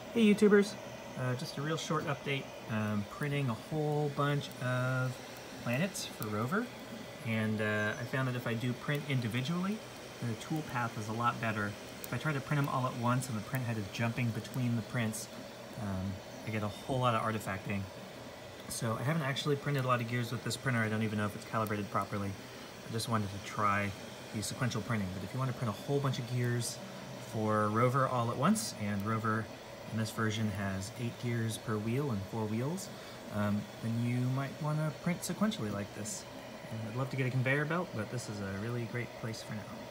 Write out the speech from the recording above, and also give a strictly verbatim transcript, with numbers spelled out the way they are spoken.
Hey YouTubers, uh, just a real short update. Um, printing a whole bunch of planets for Rover, and uh, I found that if I do print individually, the tool path is a lot better. If I try to print them all at once and the print head is jumping between the prints, um, I get a whole lot of artifacting. So I haven't actually printed a lot of gears with this printer. I don't even know if it's calibrated properly. I just wanted to try the sequential printing. But if you want to print a whole bunch of gears for Rover all at once, and Rover in this version has eight gears per wheel and four wheels, um, then you might want to print sequentially like this. And I'd love to get a conveyor belt, but this is a really great place for now.